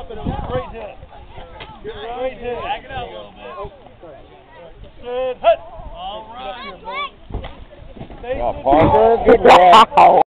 up and it was straight hit. Straight hit. Back it up a little bit. Good hit. All right. Stay Parker, good job.